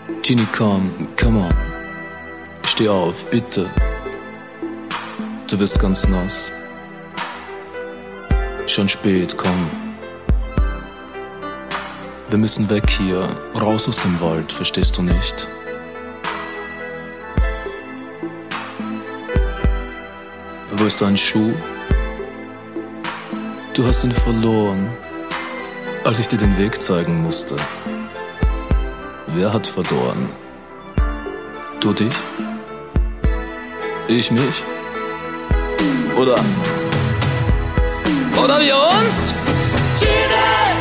Genie, komm, come on. Steh auf, bitte. Du wirst ganz nass. Schon spät, komm. Wir müssen weg hier, raus aus dem Wald, verstehst du nicht? Wo ist dein Schuh? Du hast ihn verloren, als ich dir den Weg zeigen musste. Wer hat verloren? Du dich? Ich mich? Oder wir uns? Genie!